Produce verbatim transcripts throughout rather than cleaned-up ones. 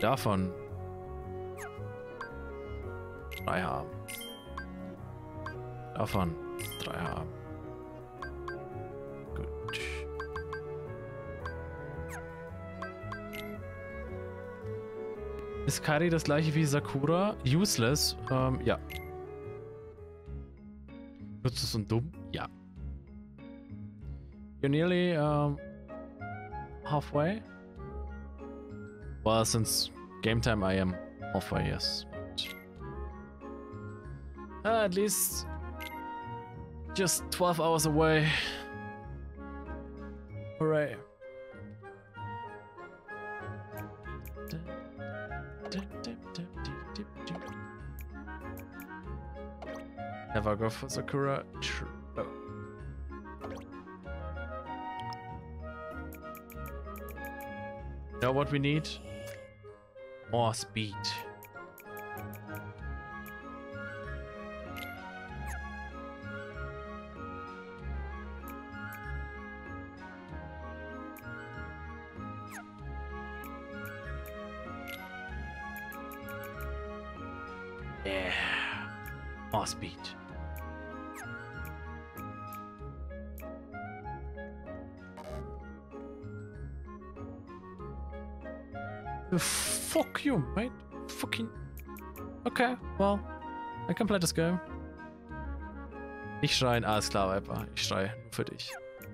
davon drei haben. Davon drei haben. Gut. Ist Kairi das gleiche wie Sakura? Useless? Ähm, ja. Nutzlos und dumm? Ja. You're nearly um, halfway? Well, since game time I am halfway, yes. But, uh, at least just twelve hours away. Hooray. Never go for Sakura. True. Oh. Know what we need? More speed. Yeah. More speed. Fuck you, mate. Fucking. Okay, well, I can play this game. Nicht schreien, alles klar, Viper. Ich schreie nur für dich.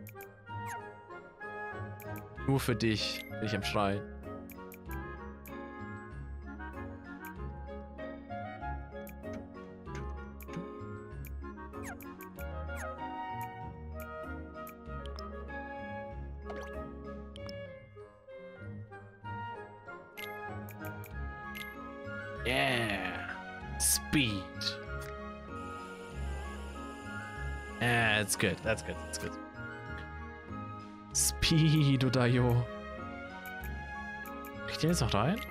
Nur für dich bin ich am Schreien. Yeah, speed. Yeah, it's good. That's good. That's good. Speed, oder jo. Kriegt ihr jetzt noch rein?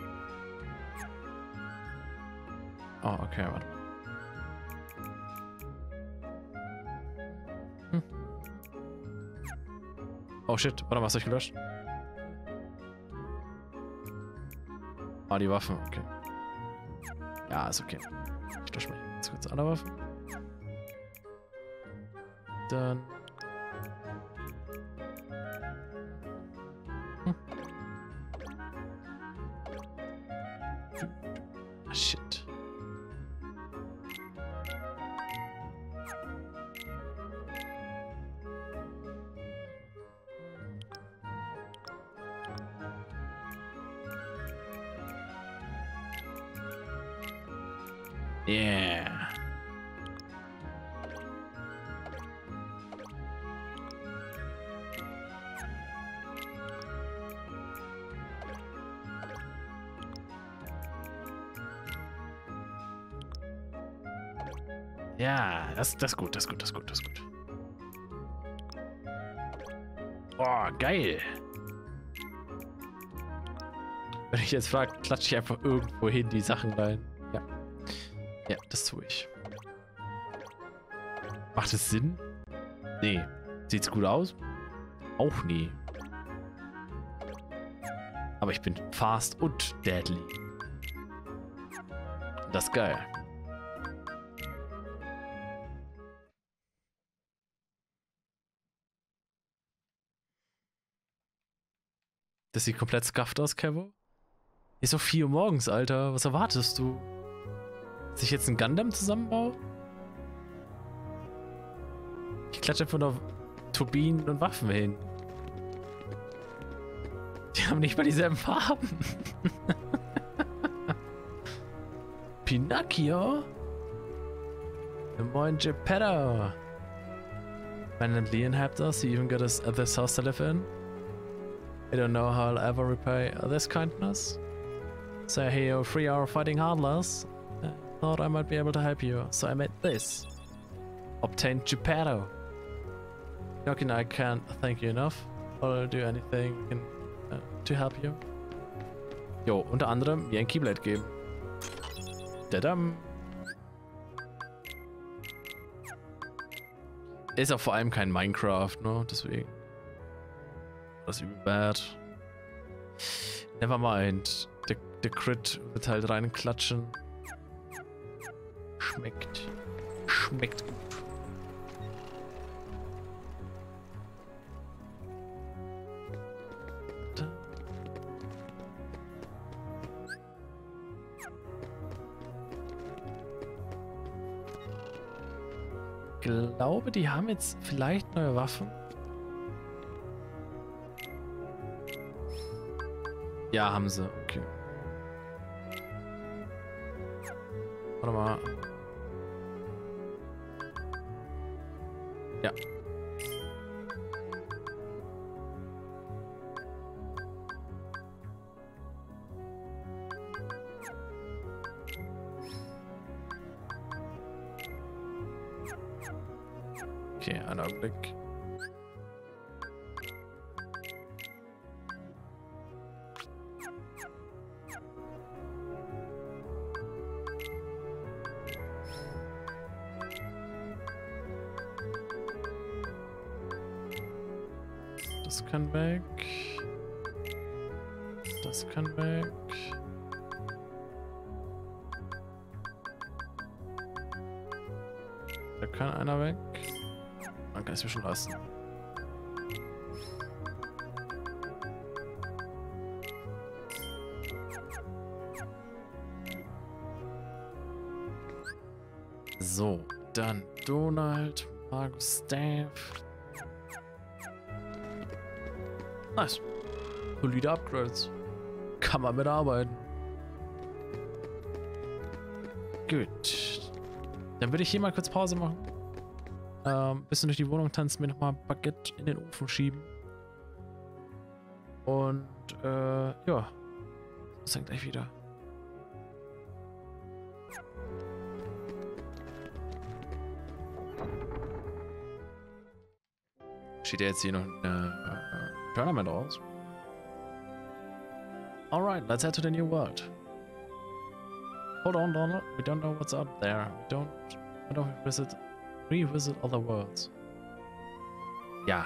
Oh, okay, warte. Hm. Oh shit, warte mal, was hab ich gelöscht? Ah, die Waffen, okay. Ja, ist okay. Ich lösche mal jetzt kurz alle Waffen. Dann. Hm. Ah, shit. Yeah. Ja, das, das ist gut, das ist gut, das ist gut, das ist gut. Oh, geil. Wenn ich jetzt frage, klatsche ich einfach irgendwo hin die Sachen rein. Ja. Ja, das tue ich. Macht es Sinn? Nee. Sieht's gut aus? Auch nie. Aber ich bin fast und deadly. Das ist geil. Das sieht komplett scuffed aus, Kevo. Ist doch vier Uhr morgens, Alter. Was erwartest du? Dass ich jetzt ein Gundam zusammenbaue? Ich klatsche einfach nur Turbinen und Waffen hin. Die haben nicht mal dieselben Farben. Pinocchio? Moin Geppetto. Ben and Leon helped us. He even got us at this house to live in. I don't know how I'll ever repay this kindness. So I hear you're three hour fighting Heartless. I thought I might be able to help you, so I made this. Obtained Geppetto. Pinocchio and I can't thank you enough. I'll do anything in, uh, to help you. Jo, unter anderem mir ein Keyblade geben. Dadam. Ist auch vor allem kein Minecraft, ne? Deswegen. Das ist übel bad. Never mind. der, der Crit wird halt reinklatschen. Schmeckt. Schmeckt gut. Ich glaube, die haben jetzt vielleicht neue Waffen. Ja, haben sie. Okay. Warte mal. Ja. Okay, einen Augenblick. Das kann weg. Das kann weg. Da kann einer weg. Dann kann ich es mir schon lassen. So, dann Donald, Markus Dave. Nice. Solide Upgrades. Kann man mitarbeiten. Gut. Dann würde ich hier mal kurz Pause machen. Ähm, bisschen durch die Wohnung tanzen, mir nochmal ein Baguette in den Ofen schieben. Und, äh, ja. Bis dann gleich wieder. Steht ja jetzt hier noch ein äh, Tournament raus. Alright, let's head to the new world. Hold on, Donald. We don't know what's out there. We don't, we don't visit, revisit other worlds. Ja.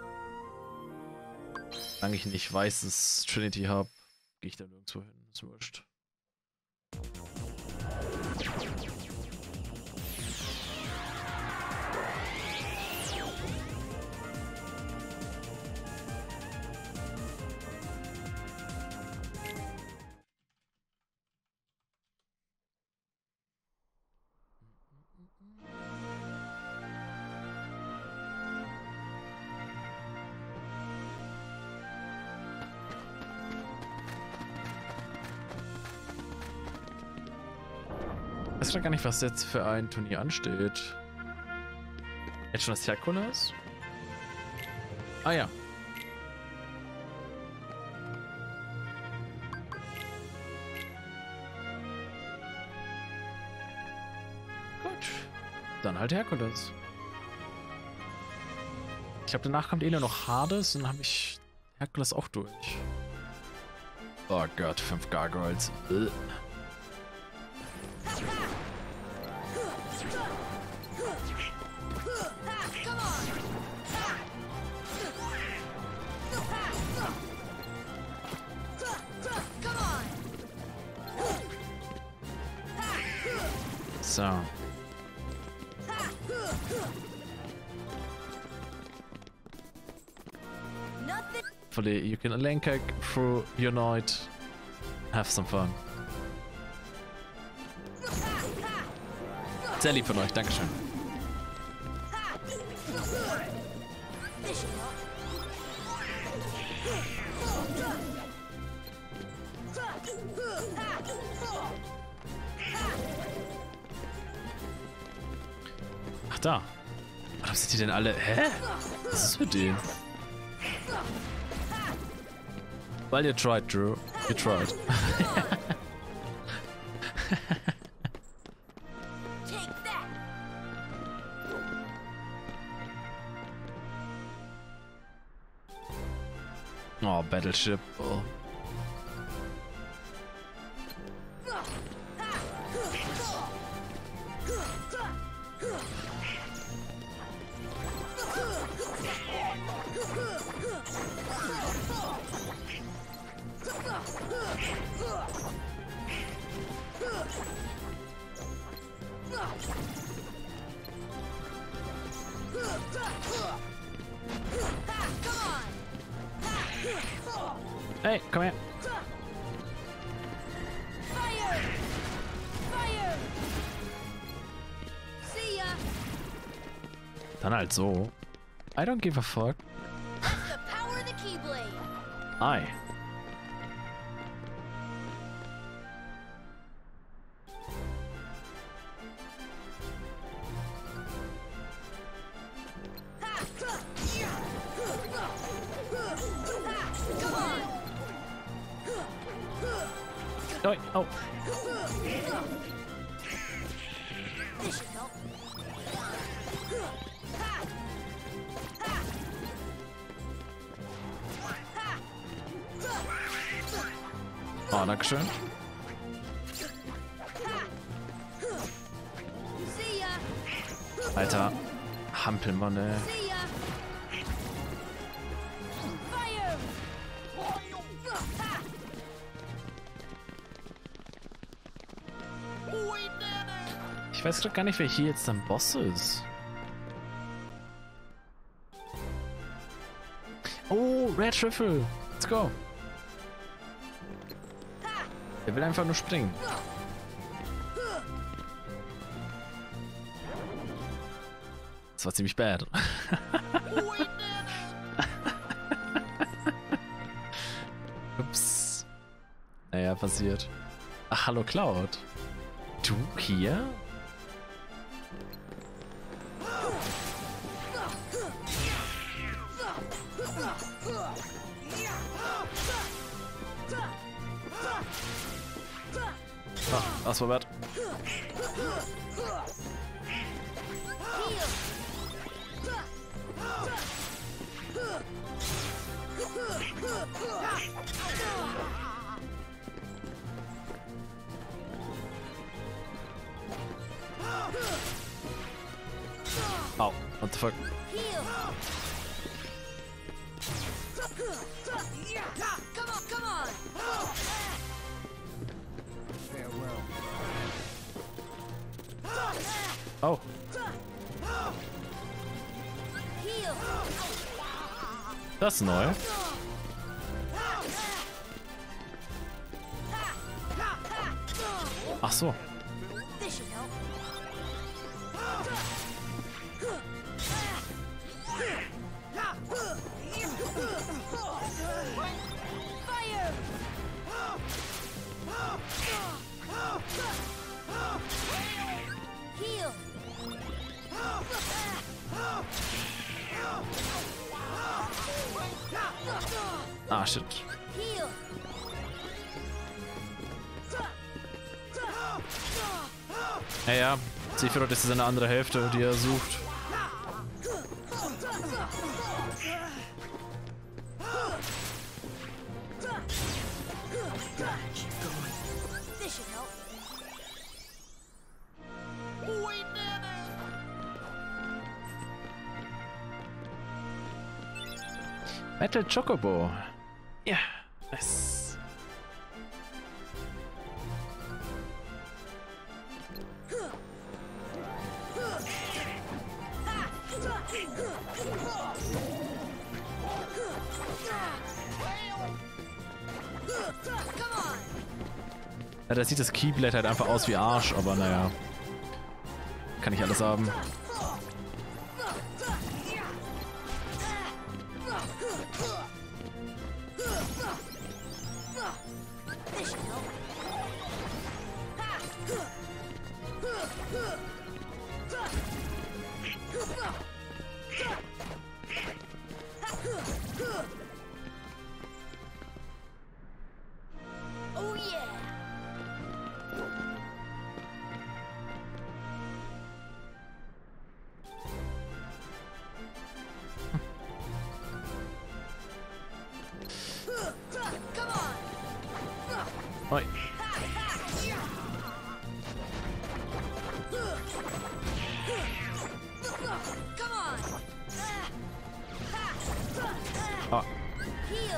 Solange ich nicht weiß, dass ich Trinity habe, gehe ich da nirgendwo hin. Ist wurscht. Ich weiß schon gar nicht, was jetzt für ein Turnier ansteht. Jetzt schon das Herkules? Ah ja. Gut. Dann halt Herkules. Ich glaube, danach kommt eh nur noch Hades und dann habe ich Herkules auch durch. Oh Gott, fünf Gargoyles. Ugh. So. Hopefully you can link through your night. Have some fun. Sehr lieb von euch, Dankeschön. Ach da. Warum sind die denn alle... Hä? Was ist mit denen? Well, you tried, Drew. You tried. Oh, Battleship. Oh. Hey, komm her. Fire! Fire! See ya! Dann halt so. I don't give a fuck. That's the power of the Keyblade! Ei. Oi, oh. This should help. Oh, dankeschön. See ya! Alter, Hampelmann, ey. See ya! Fire! Ich weiß doch gar nicht, wer hier jetzt ein Boss ist. Oh, Red Trüffel. Let's go. Der will einfach nur springen. Das war ziemlich bad. Ups. Naja, passiert. Ach, hallo Cloud. Du hier? Ah, das war wert. Oh, what the fuck? Come on, come on! Oh, Heal! das ist neu. Ach so. This should help. Fire! Heal! Ah, shit. Heal! Ja, ja. Sephiroth ist seine andere Hälfte, die er sucht. This should help. Metal Chocobo. Ja, nice. Ja, da sieht das Keyblade halt einfach aus wie Arsch, aber naja. Kann ich alles haben. This should help. Oh yeah! Come on! Oi. Come on! Ah. Heal!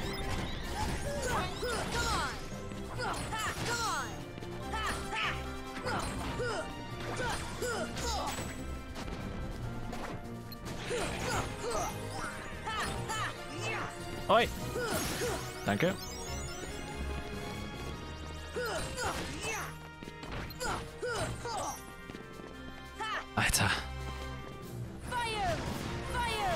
Come on! Come on! Oi. Danke. Alter. Fire! Fire!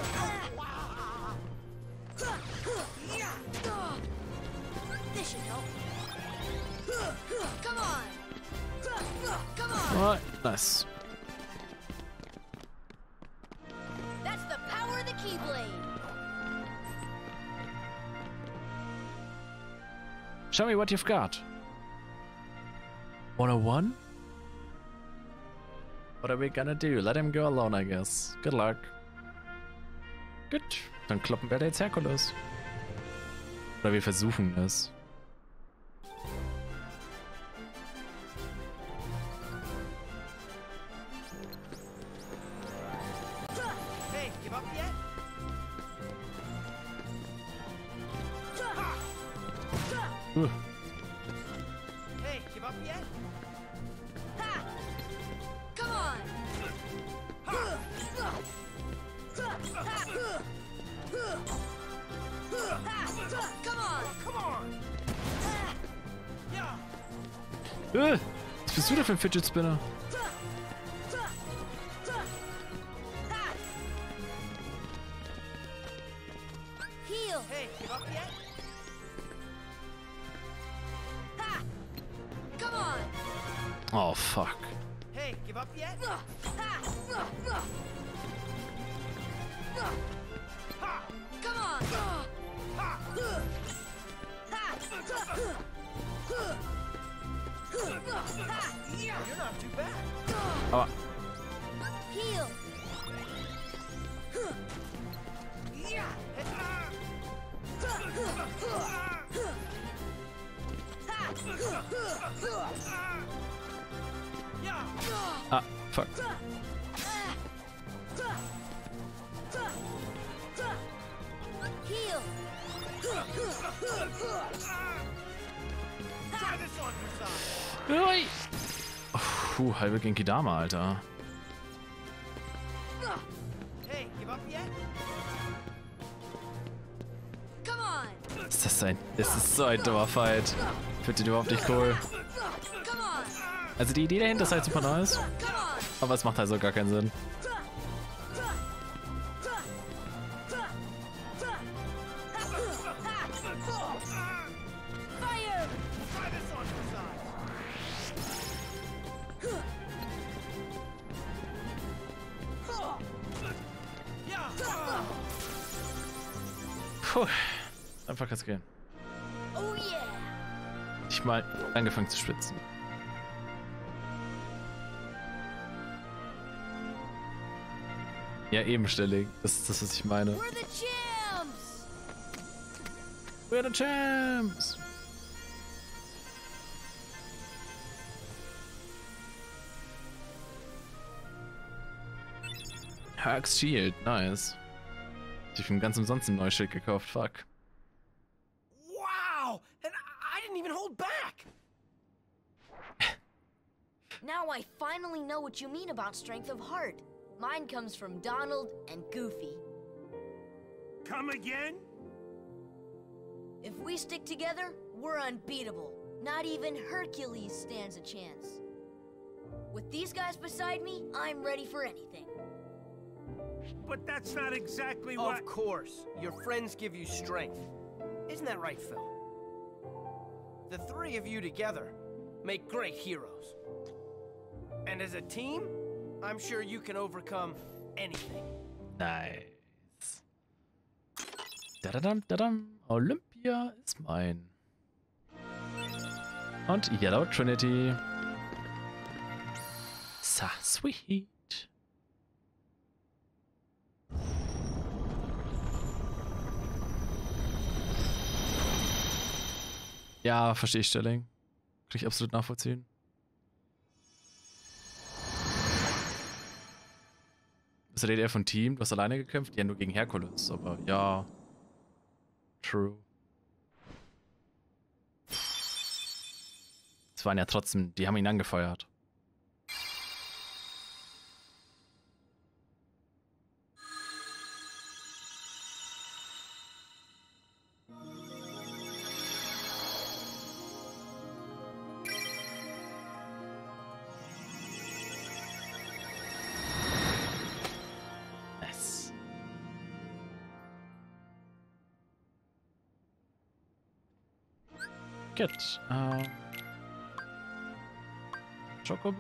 This should help. Come on! Come on! Oh, nice. That's the power of the Keyblade! Show me what you've got. one oh one? What are we gonna do? Let him go alone, I guess. Good luck. Gut, dann kloppen wir jetzt Herkules. Oder wir versuchen es. Hey, give up yet? Uh. Hey, give up yet? Ha! Come on! Ha! Come on! Come on! Yeah. Äh, was bist du da für ein Fidget Spinner? Heal! Hey, give up yet? Ha! Come on! Oh, fuck. Hey, give up yet? Ha! Come on! Ha! You're not too bad. Aber Heal! ah, fuck. Heal! Try this on your side. Ui. Puh, halbe Genki Dama, Alter. Hey, give up yet? Come on! Ist das ein... Es ist so ein dummer Fight. Ich finde den überhaupt nicht cool. Come on! Also die Idee dahinter ist halt super nice, Come on! aber es macht halt so gar keinen Sinn. Fire! Try this on your side. Yeah. Puh. Einfach kann's gehen. Oh yeah! Ich mal angefangen zu schwitzen. Ja, ebenstellig. Das ist das, was ich meine. We're the champs! We're the champs! Herc's Shield, nice. Ich bin ganz umsonst ein neues Schild gekauft, fuck. Wow! And I didn't even hold back. Now I finally know what you mean about strength of heart. Mine comes from Donald and Goofy. Come again? If we stick together, we're unbeatable. Not even Hercules stands a chance. With these guys beside me, I'm ready for anything. But that's not exactly what... Of course. Your friends give you strength. Isn't that right, Phil? The three of you together make great heroes. And as a team, I'm sure you can overcome anything. Nice. Dadadam, dadam. Olympia ist mein. Und Yellow Trinity. So sweet. Ja, verstehe ich, Stelling. Kann ich absolut nachvollziehen. Bist du der von Team? Du hast alleine gekämpft? Ja, nur gegen Herkules, aber ja. True. Es waren ja trotzdem, die haben ihn angefeuert. Baguette. Äh, Chocobo.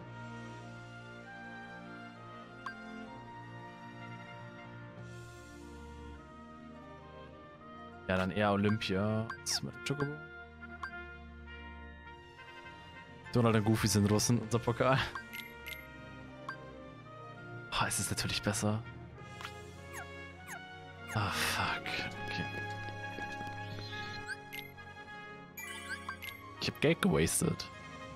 Ja, dann eher Olympia. Was mit dem Chocobo? Donald und Goofy sind Russen, unser Pokal. Oh, es ist natürlich besser. Ah, oh, fuck. Okay. Ich hab Geld gewastet.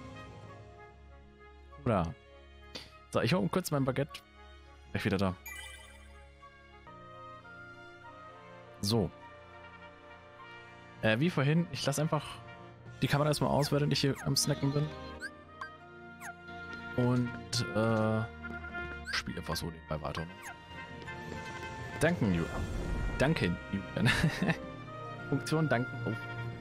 Oder? So, ich hole kurz mein Baguette. Gleich wieder da. So. Äh, wie vorhin, ich lasse einfach die Kamera erstmal aus, während ich hier am Snacken bin. Und, äh, spiele einfach so nebenbei weiter. Danken, Julian. Danken, Julian. Funktion danken. Oh.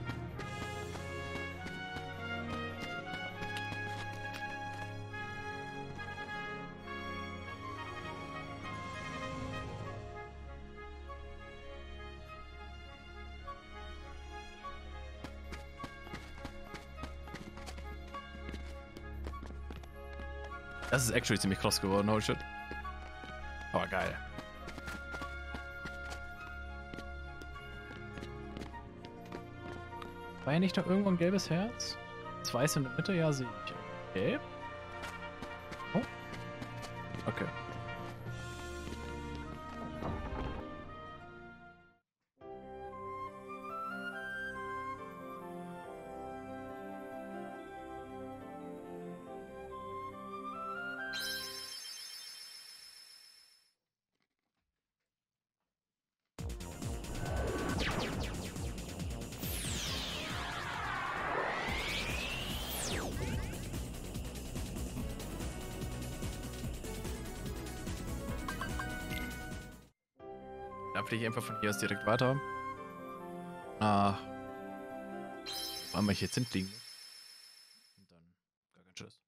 Das ist actually ziemlich krass geworden, holy shit. Aber geil. War ja nicht noch irgendwo ein gelbes Herz? Das weiße in der Mitte? Ja, sehe ich. Gelb? Oh. Okay. Dann fliege ich einfach von hier aus direkt weiter. Ah. Wo haben wir jetzt hinfliegen? Und dann gar kein Tschüss.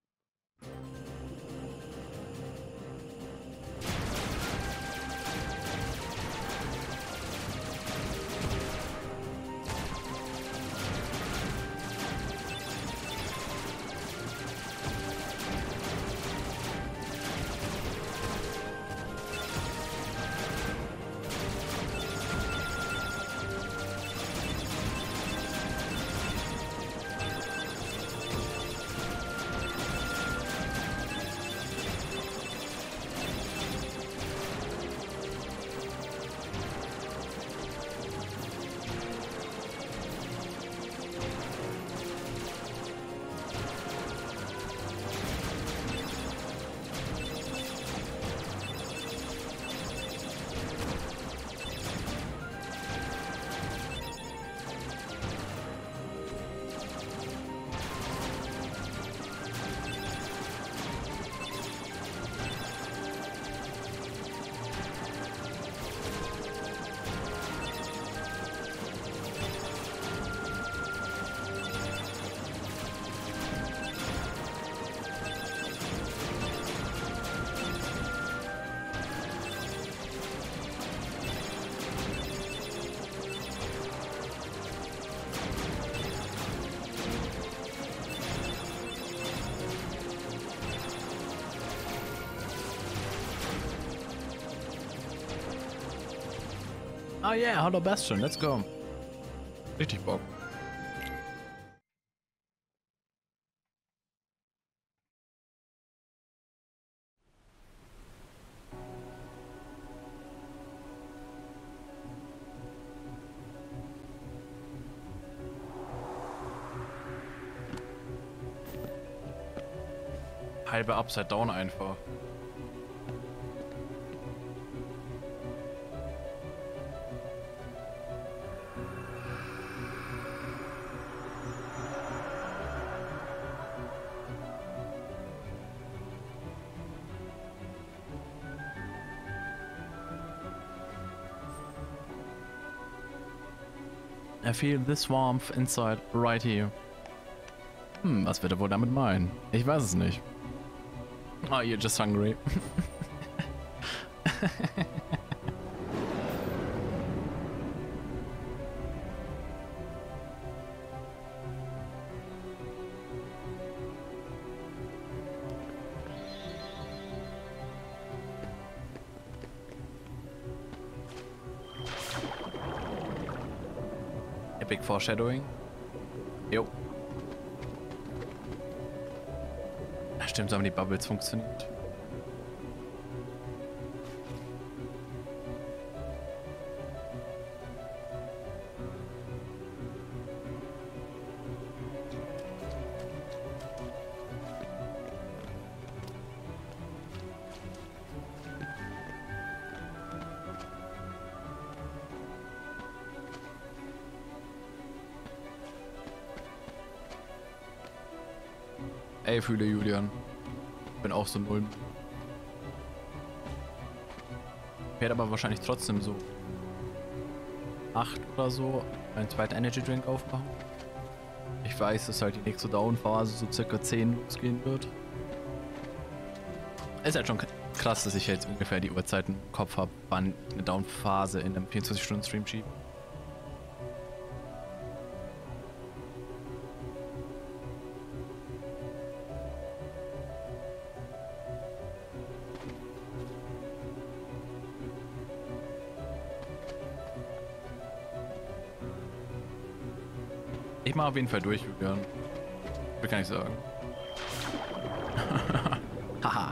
Oh yeah, Hollow Bastion, let's go. Richtig Bock. Halbe Upside Down einfach. I feel this warmth inside right here. Hm, was wird er wohl damit meinen? Ich weiß es nicht. Oh, you're just hungry. Epic Foreshadowing. Jo. Ja, stimmt, so haben die Bubbles funktioniert. Ey, fühle Julian. Bin auch so null. Ich werde aber wahrscheinlich trotzdem so acht oder so einen zweiten Energy Drink aufmachen. Ich weiß, dass halt die nächste Down-Phase so circa zehn losgehen wird. Es ist halt schon krass, dass ich jetzt ungefähr die Uhrzeiten im Kopf habe, wann eine Down-Phase in einem vierundzwanzig-Stunden-Stream schiebe. Ich mache auf jeden Fall durch, Julian. Das kann ich sagen. Haha.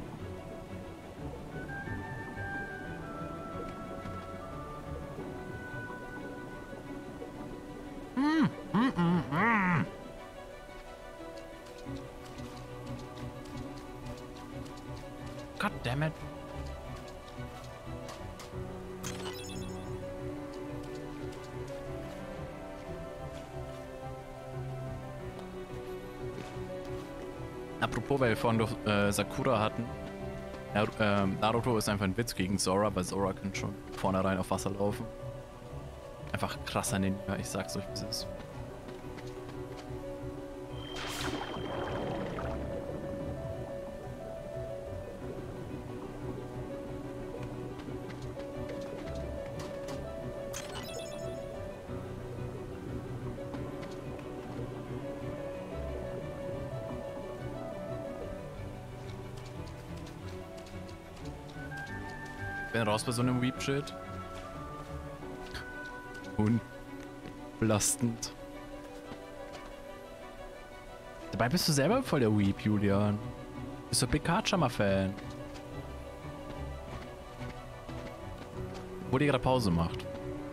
mm, mm, mm, mm. God damn it. Apropos, weil wir vorhin doch äh, Sakura hatten. Ja, äh, Naruto ist einfach ein Witz gegen Sora, weil Sora kann schon vornherein auf Wasser laufen. Einfach krasser Ninja, ich sag's euch, wie es ist. Bin raus bei so einem Weep-Shit. Unbelastend. Dabei bist du selber voll der Weep, Julian. Bist du Big Hardhammer-Fan. Wo die gerade Pause macht.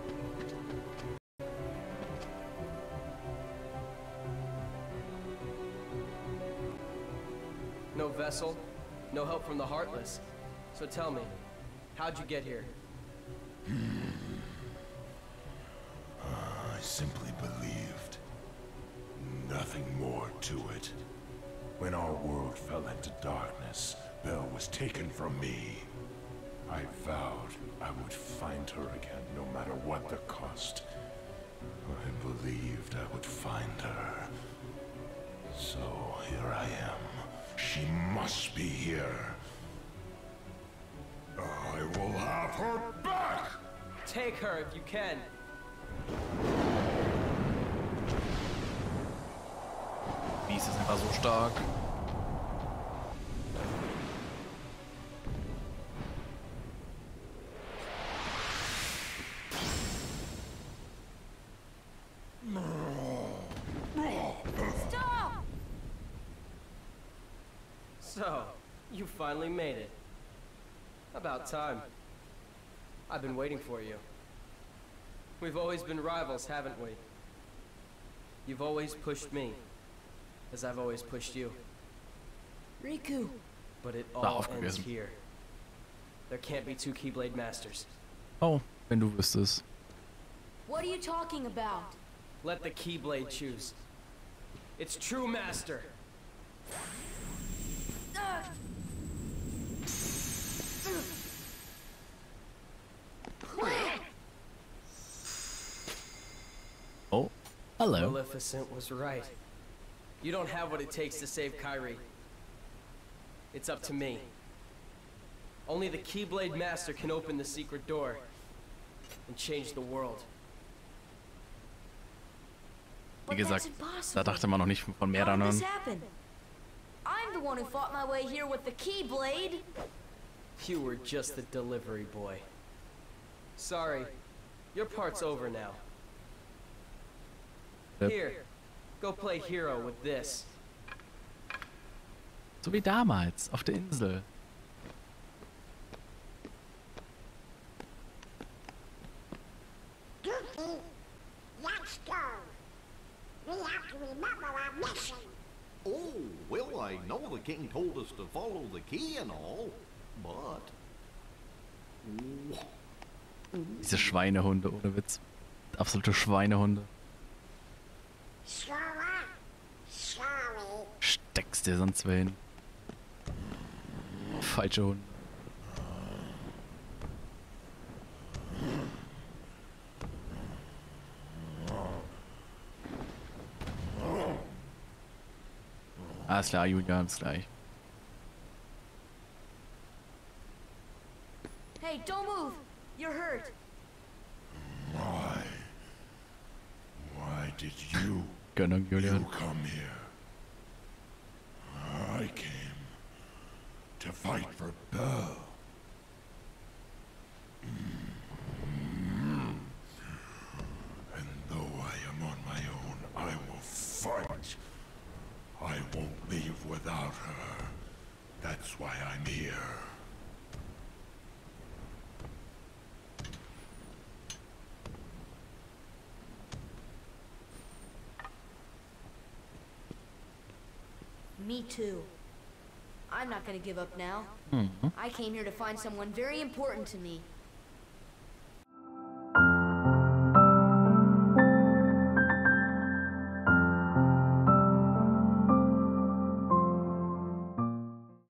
No vessel, no help from the Heartless. So tell me, how'd you get here? I simply believed. Nothing more to it. When our world fell into darkness, Belle was taken from me. I vowed I would find her again, no matter what the cost. I believed I would find her. So here I am. She must be here. I will have her back! Take her if you can. Beast ist einfach so stark. Stop! So, you finally made it. About time. I've been waiting for you. We've always been rivals, haven't we? You've always pushed me, as I've always pushed you. Riku. But it War all ends aufgegessen. here. There can't be two Keyblade Masters. Oh, wenn du wüsstest. What are you talking about? Let the Keyblade choose. Its true master. Ugh. Oh, hello. Maleficent was right. You don't have what it takes to save Kyrie. It's up to me. Only the Keyblade Master can open the secret door and change the world. Wie But that's gesagt, impossible. da dachte man noch nicht von How did mehreren. this happen? I'm the one who fought my way here with the Keyblade. You were just the delivery boy. Sorry, your part's over now. Clip. Here, go play hero with this. So wie damals, auf der Insel. Goofy, let's go. We have to remember our mission. Oh, well, I know the king told us to follow the key and all, but... Diese Schweinehunde, ohne Witz. Absolute Schweinehunde. Sorry, sorry. Steckst dir sonst wer hin. Falsche Hunde. Alles klar, Julian, bis gleich. Hey, don't move! You're hurt. Why? Why did you, Gönnung, you Julian. come here? I came to fight for Belle. And though I am on my own, I will fight. I won't leave without her. That's why I'm here. Me too. I'm not gonna give up now. Mhm. I came here to find someone very important to me.